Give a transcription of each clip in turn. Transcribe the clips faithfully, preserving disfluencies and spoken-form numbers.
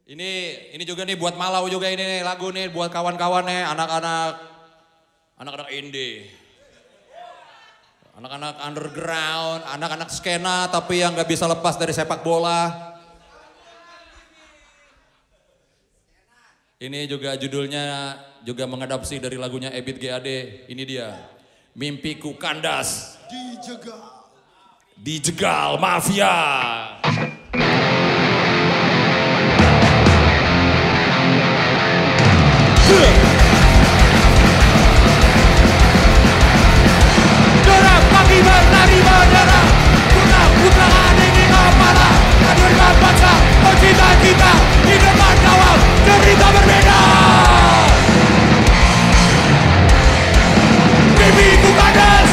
Ini ini juga nih buat Malau juga ini nih, lagu nih buat kawan-kawan nih, anak-anak anak-anak indie. Anak-anak underground, anak-anak skena tapi yang gak bisa lepas dari sepak bola. Ini juga judulnya juga mengadaptasi dari lagunya Ebit G A D. Ini dia, Mimpiku Kandas. Dijegal. Dijegal Mafia. Dorang pagi berlari berdarah, putra-putra adik di kepala, hadirkan bangsa, oh cita-cita, di depan kawal, cerita berbeda. Mimpiku kandas,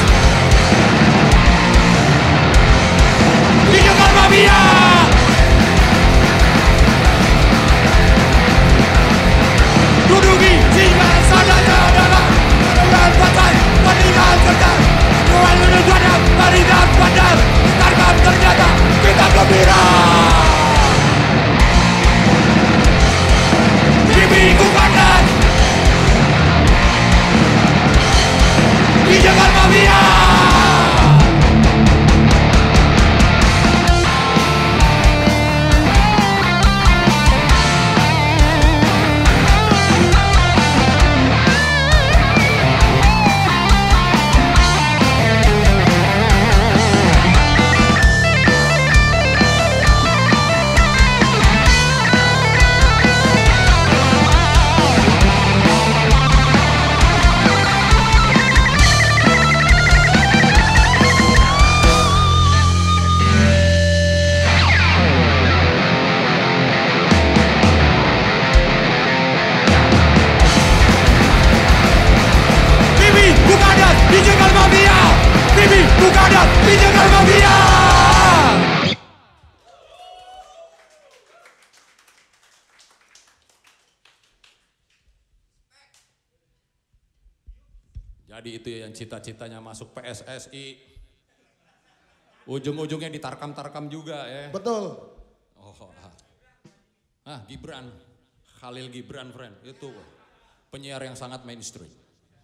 dijegal mafia. Duduki singgah sana jadara, menurut batai, meninggal kerja, jual menurut badan, meninggal badan, tarkam ternyata, kita gembira. Mimpiku kandas, dijegal mafia. Dijegal mafia, Bibi Bukadat, dijegal mafia. Jadi itu yang cita-citanya masuk P S S I, ujung-ujungnya ditarkam-tarkam juga ya. Betul. Oh, ah, ah Gibran, Khalil Gibran friend, itu penyiar yang sangat mainstream.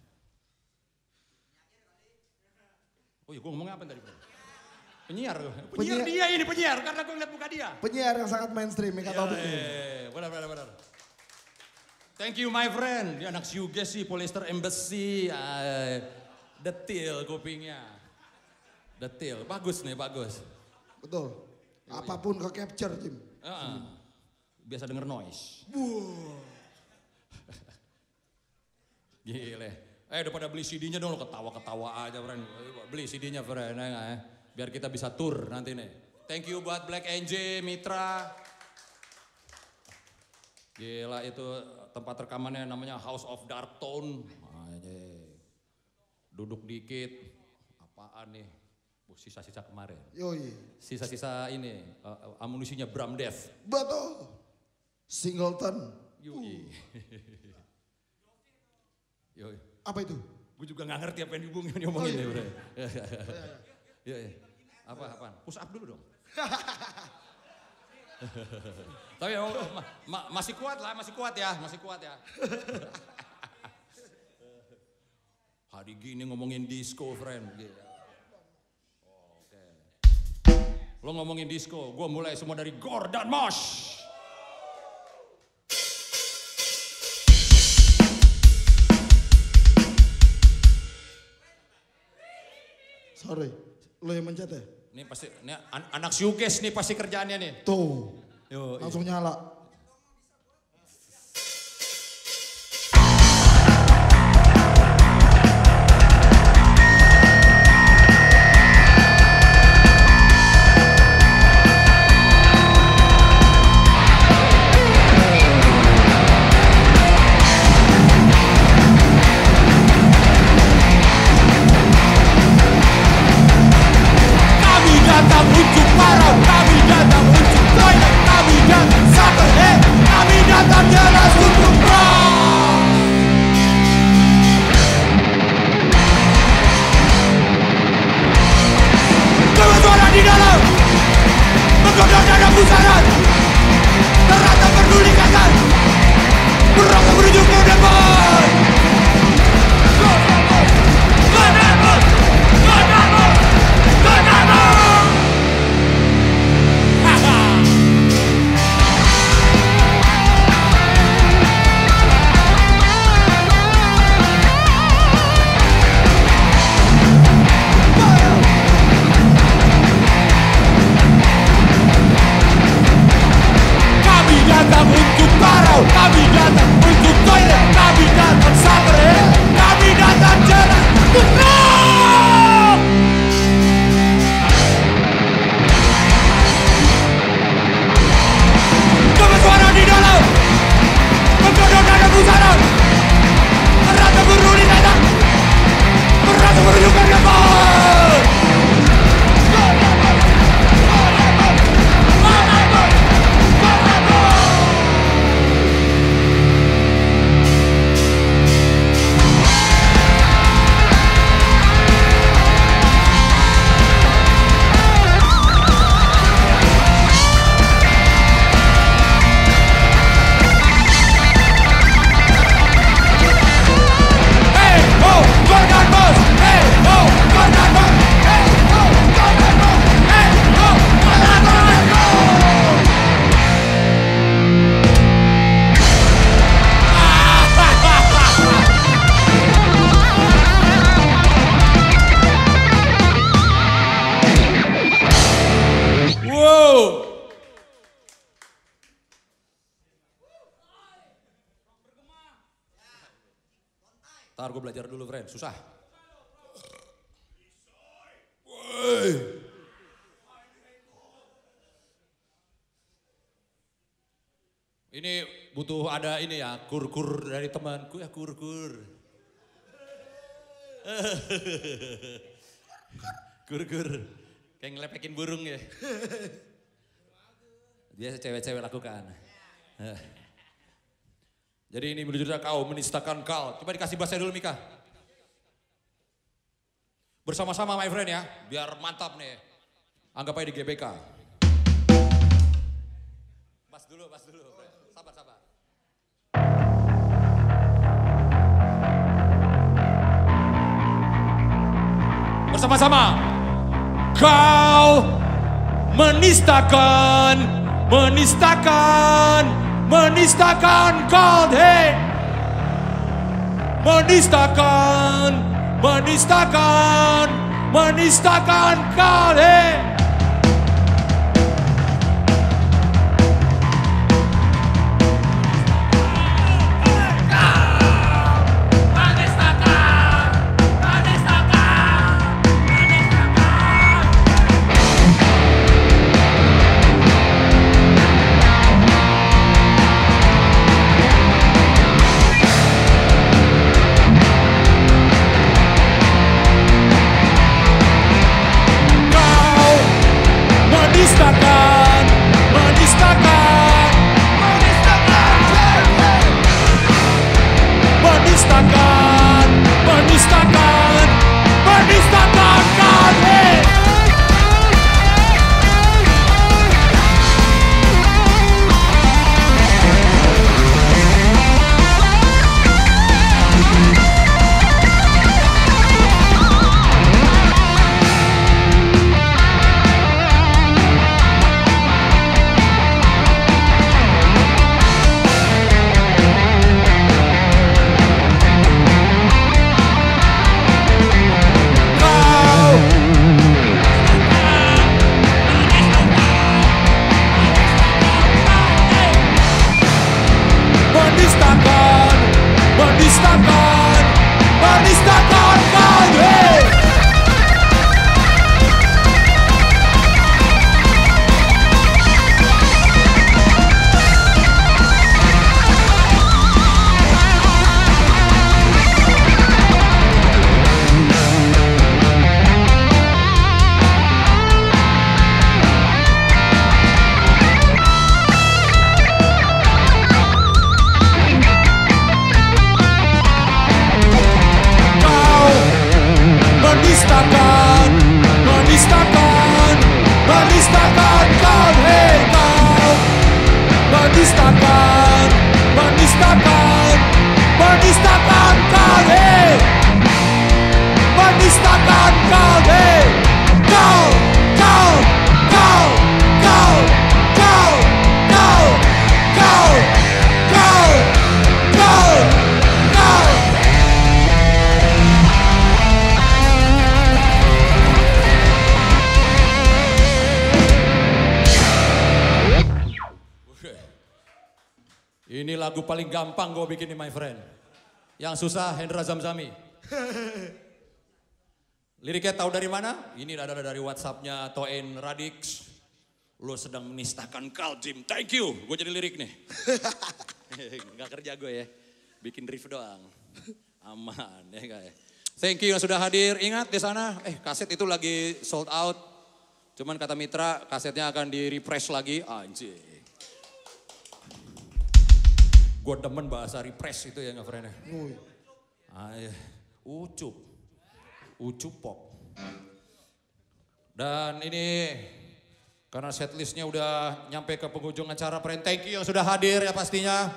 Oh iya, gue ngomongnya apa tadi? Penyiar, penyiar, penyiar dia ini penyiar, karena gue ngeliat muka dia. Penyiar yang sangat mainstream, Mika Taufik. Eh, benar, benar, benar. Thank you my friend, dia anak Syuges sih, Polyester Embassy, uh, detil kupingnya. Detil, bagus nih, bagus. Betul, apapun ke capture, Jim. Uh, biasa denger noise. Wow. Gile. Eh udah pada beli C D-nya dong, lo ketawa-ketawa aja friend. Beli C D-nya friend, ya, biar kita bisa tour nanti nih. Thank you buat Black N J, Mitra. Gila itu tempat rekamannya namanya House of Dark Tone. Duduk dikit, apaan nih? Sisa-sisa kemarin. Yoi. Sisa-sisa ini, uh, amunisinya Bram Dev. Betul. Singleton. Yoi. Yoi. Apa itu? Gue juga gak ngerti apa yang dihubungin diomongin oh, iya. Ya, iya, iya. Apa, apaan? Push up dulu dong. Tapi ya, ma ma masih kuat lah, masih kuat ya, masih kuat ya. Hari gini ngomongin disco, friend. Oke. Lo ngomongin disco, gue mulai semua dari Gordon Mosh. Sorry, lo yang mencet ya? Ini pasti, ini an anak Syuges nih pasti kerjaannya nih. Tuh, Yo, langsung iya. Nyala. Kami datang untuk parau, kami datang untuk toilet, kami datang sampai Ntar gue belajar dulu, friend. Susah. Woi. Ini butuh ada ini ya, kur-kur dari temanku ya, kur-kur. Kur-kur. Kayak ngelepekin burung ya. Biasa cewek-cewek lakukan. Jadi ini berjudul kau menistakan kau. Coba dikasih bahasa dulu Mika. Bersama-sama my friend ya, biar mantap nih. Anggap aja di G B K. Bas dulu, bas dulu. Friend. Sabar, sabar. Bersama-sama. Kau menistakan, menistakan, menistakan God, hey. Menistakan, menistakan, menistakan God, hey. Menistakan, menistakan, menistakan, menistakan, menistakan kami. Menistakan, menistakan, menistakan kami. Menistakan, menistakan, menistakan kau, hei kau. Menistakan, menistakan, menistakan kau, hei. Menistakan kau, hei. Kau, kau, kau, kau, kau, kau, kau, kau, kau, kau. Ini lagu paling gampang gue bikin nih my friend. Yang susah Hendra Zamzami. Liriknya tahu dari mana? Ini adalah dari WhatsAppnya Toen Radix. Lo sedang menistakan kau Jim. Thank you. Gue jadi lirik nih. Gak kerja gue ya. Bikin riff doang. Aman ya guys. Thank you yang sudah hadir. Ingat di sana, eh kaset itu lagi sold out. Cuman kata Mitra kasetnya akan di refresh lagi. Anjir. Gue demen bahasa refresh itu ya nggak friend ya. Ay, ucup, ucup pop. Dan ini karena setlistnya udah nyampe ke penghujung acara friend. Thank you yang sudah hadir ya pastinya.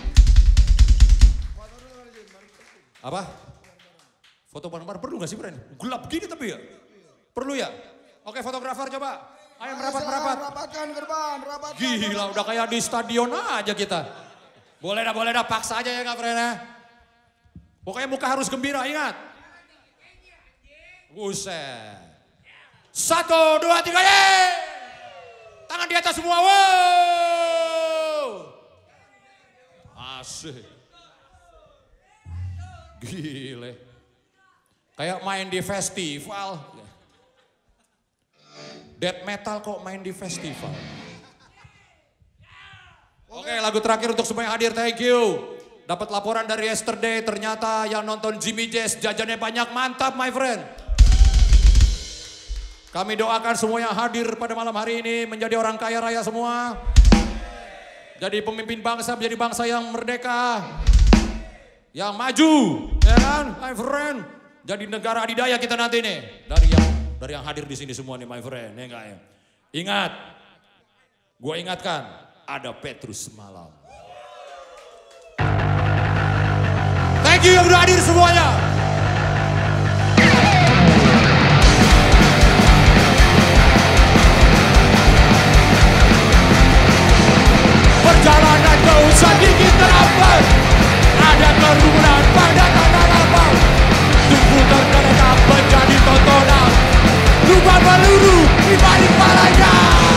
Apa? Foto bareng-bareng perlu gak sih friend? Gelap gini tapi ya? Perlu ya? Oke fotografer coba. Ayo merapat-merapat. Rapatkan gerbang, rapatkan. Gila udah kayak di stadion aja kita. Boleh dah, boleh dah, paksa aja ya Kak Frena. Pokoknya muka harus gembira, ingat. Buset. Satu, dua, tiga, ye! Tangan di atas semua, wow! Asik. Gile. Kayak main di festival. Death metal kok main di festival. Oke, lagu terakhir untuk semua yang hadir, thank you. Dapat laporan dari yesterday, ternyata yang nonton Jimmy Jazz jajannya banyak, mantap my friend. Kami doakan semua yang hadir pada malam hari ini menjadi orang kaya raya semua. Jadi pemimpin bangsa, menjadi bangsa yang merdeka. Yang maju, ya kan my friend. Jadi negara adidaya kita nanti nih. Dari yang dari yang hadir di sini semua nih my friend, ya enggak ya. Ingat, gue ingatkan, ada Petrus semalam. Thank you yang udah hadir semuanya. Perjalanan jauh sedikit terlambat. Ada kerumunan pada tanah lapang. Tubuh tergeletak menjadi tontonan. Lubang peluru di balik palanya.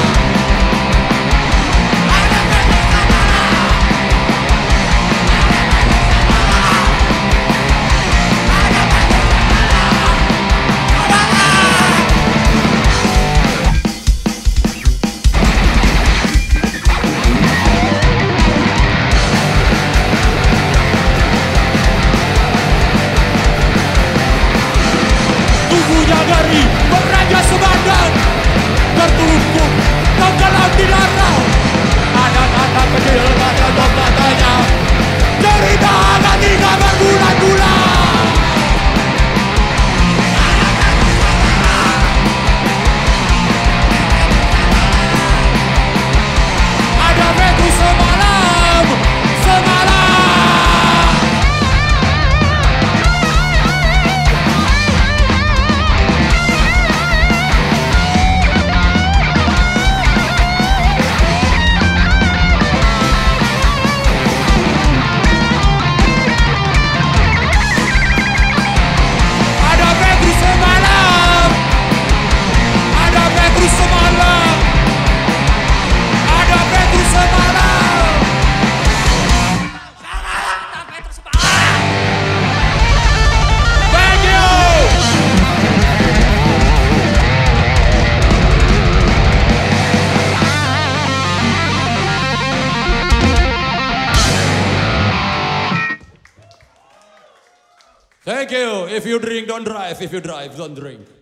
Dari beraja sebadan tertungkuk tenggelam di danau. Anak-anak kecil pada matanya cerita ketika berbulan-bulan. Ada Petrus semalam, semalam. Thank you. If you drink, don't drive. If you drive, don't drink.